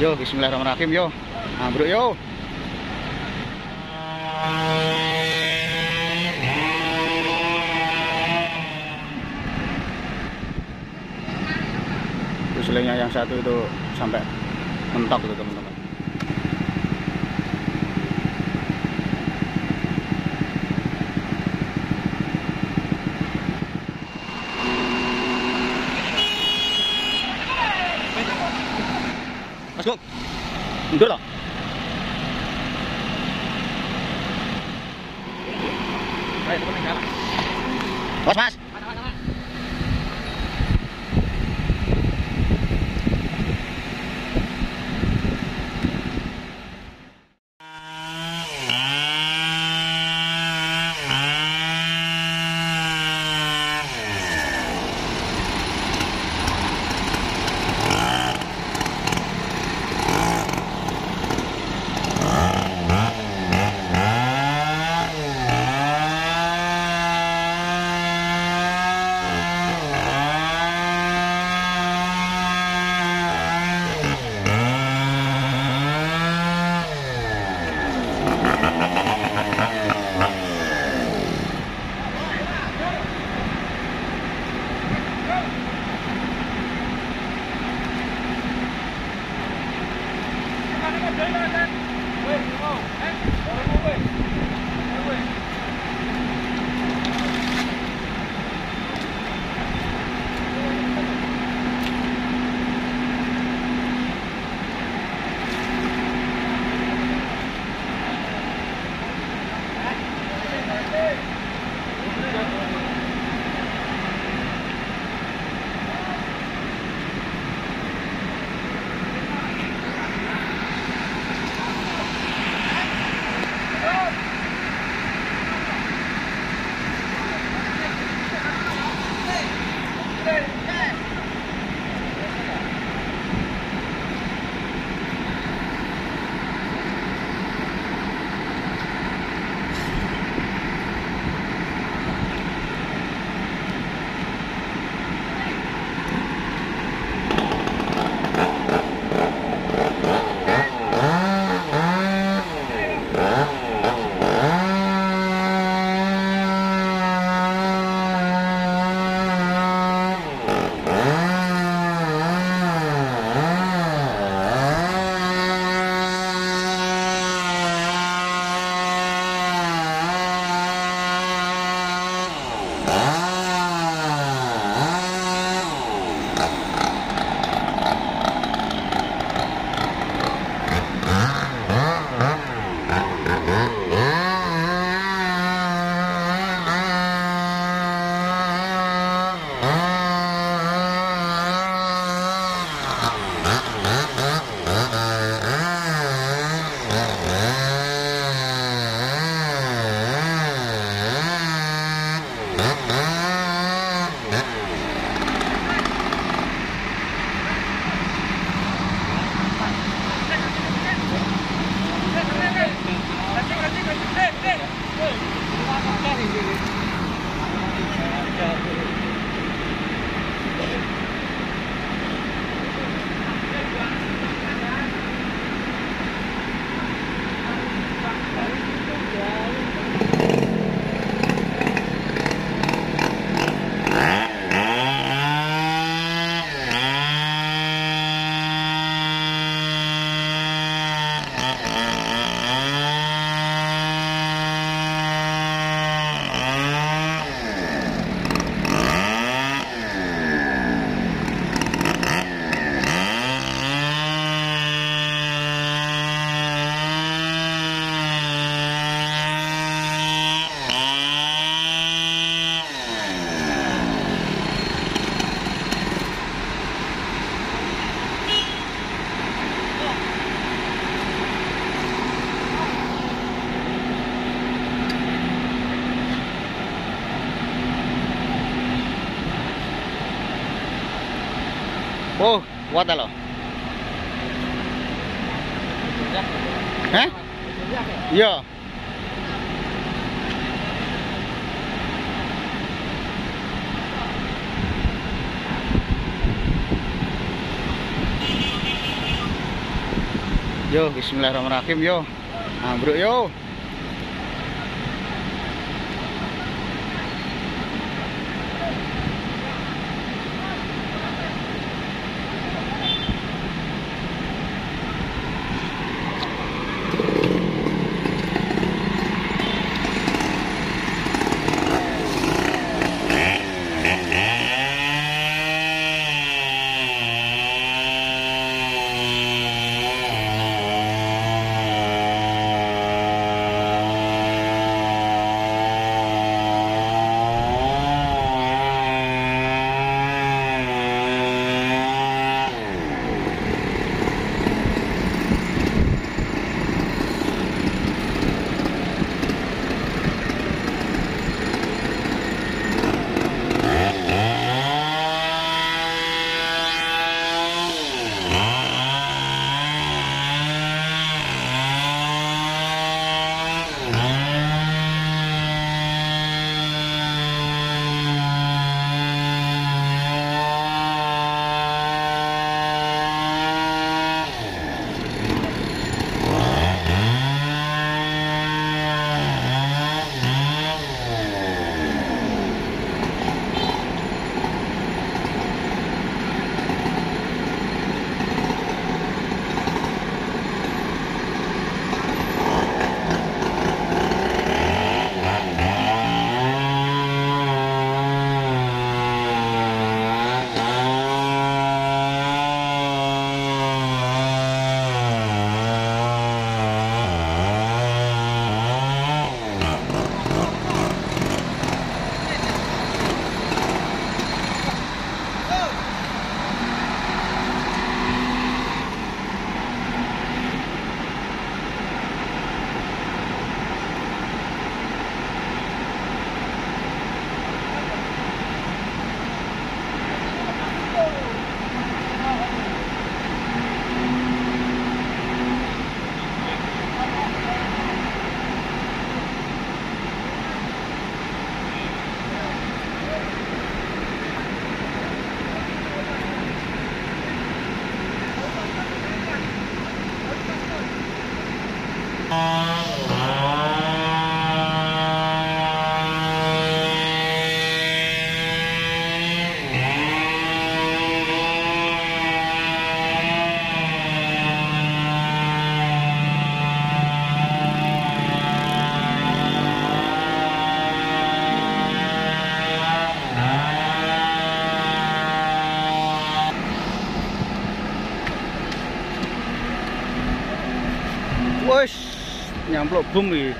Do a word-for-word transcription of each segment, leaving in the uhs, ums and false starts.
Yo, bismillahirrahmanirrahim yo. Ambruk yo. Selingnya yang satu itu sampai mentok tuh teman-teman. Mas go, mundur loh. Mas mas. Oh, kuat loh. Hah? Iya. Yo, bismillahirrahmanirrahim yo. Ambruk yo. Wes nyamplok bumi.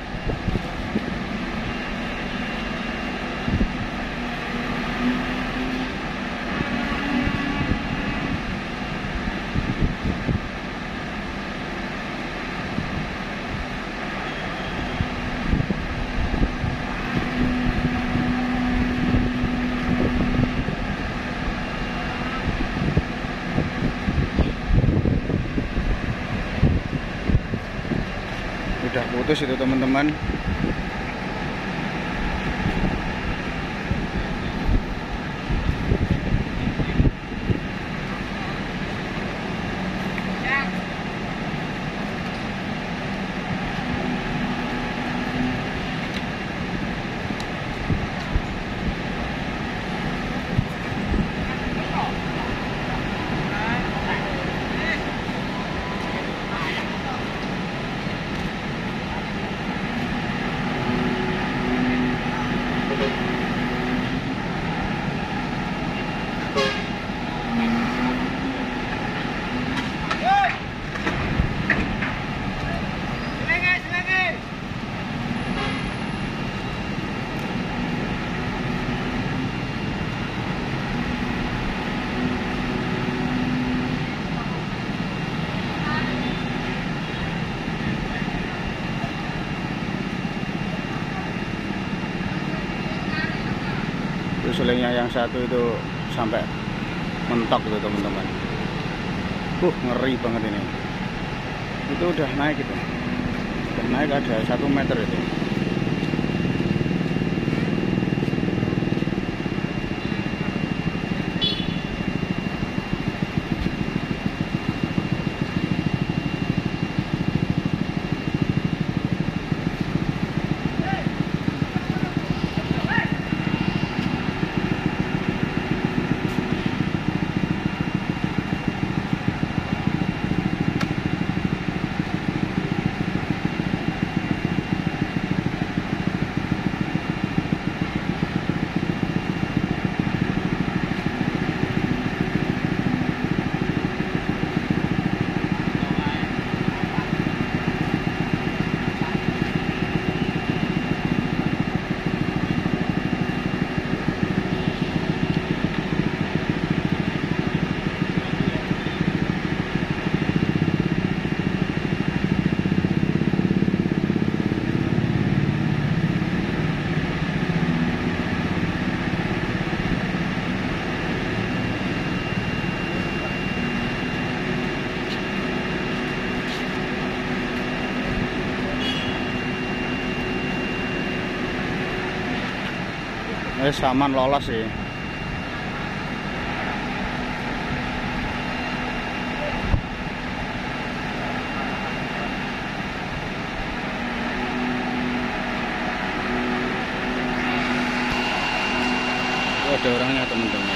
Udah putus itu teman-teman. Sulingnya yang satu itu sampai mentok tuh teman-teman. Uh ngeri banget ini. Itu udah naik itu. Udah naik ada satu meter itu. Eh, saman lolos sih. Ada orangnya teman-teman.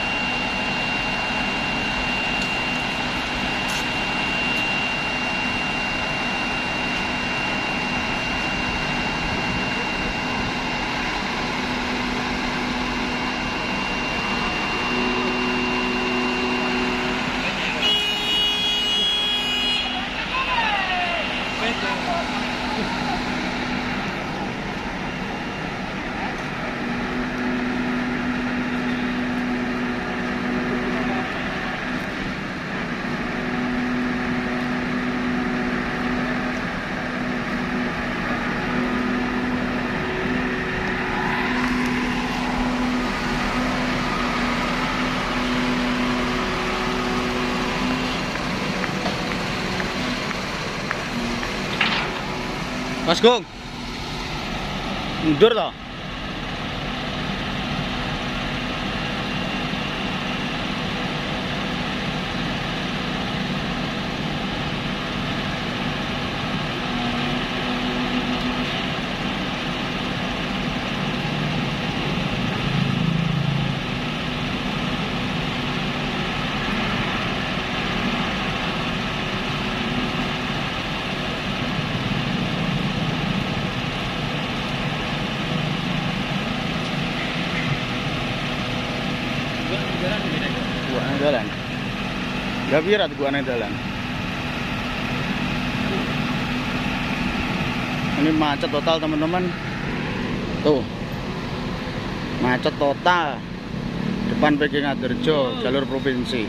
Mas Gong, mundur toh. Gua jalan. Gak birat gua naik jalan. Ini macet total teman-teman. Tuh. Macet total. Depan P G Ngadarjo, jalur provinsi.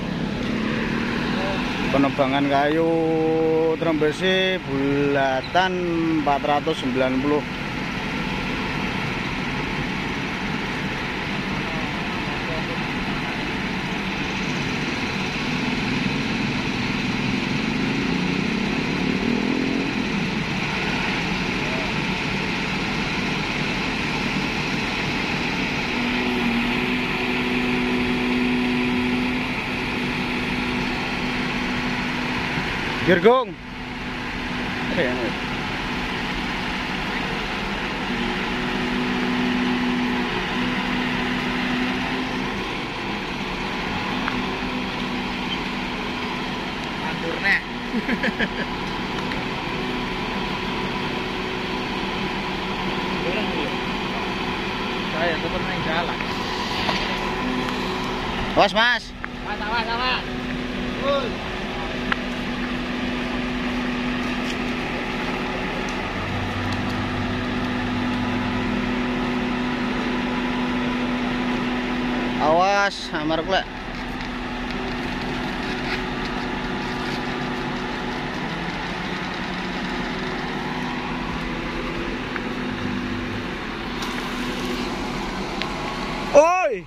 Penebangan kayu Trembesi Bulatan empat ratus sembilan puluh. Girgong. Ayan. Mandurnya. Saya tetap naik jalan. Awas, Mas. Awas, awas, awas. Uy. Awas, amar kula. Oi.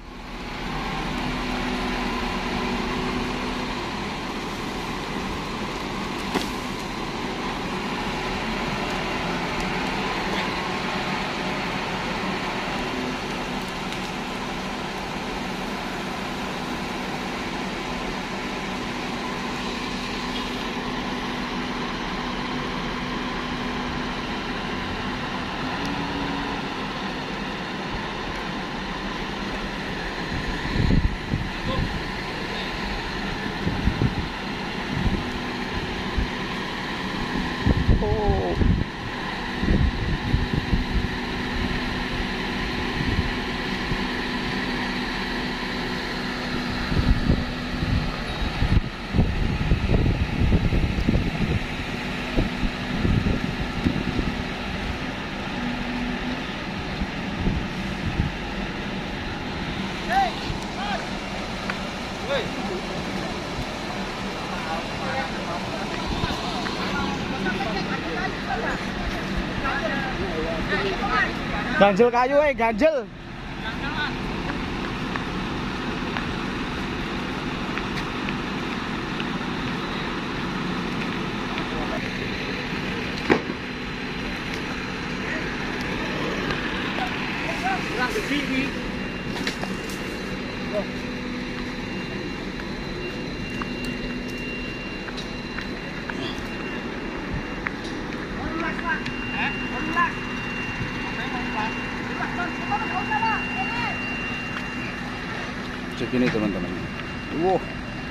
Ganjel kayu eh, ganjel. Di Oh. Ulas, Pak. Eh, ulas. Apa yang ulas? Ulas, Ton. Apa yang ulas, Pak? Ini. Segini teman-teman. Wow.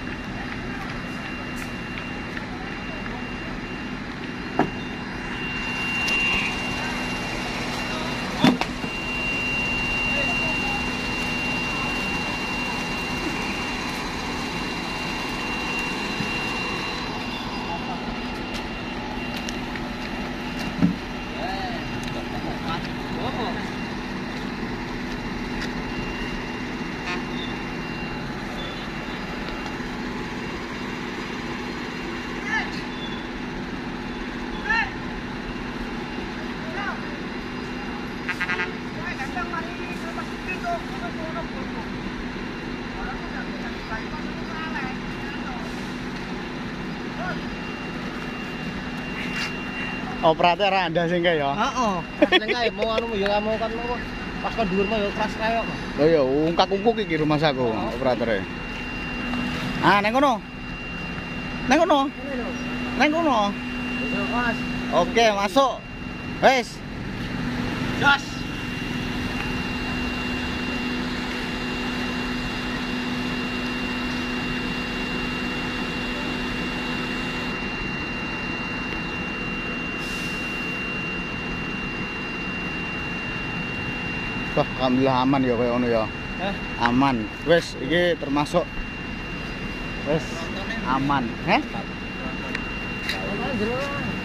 Operator Anda sing kae ya. Heeh. Ning kae mau anu ya mau kan mau pas kon dhuwur mah ya keras kae kok. Oh ya, ungkak-ungkuk iki rumah saku operatore. Ah, neng kono. Neng kono. Neng kono. Mas. Oke, masuk. Wes. Jos. Wah, alhamdulillah aman ya kayak ngono ya. Heh. Aman. Wes, iki termasuk wes aman. Heh? Nonton jero.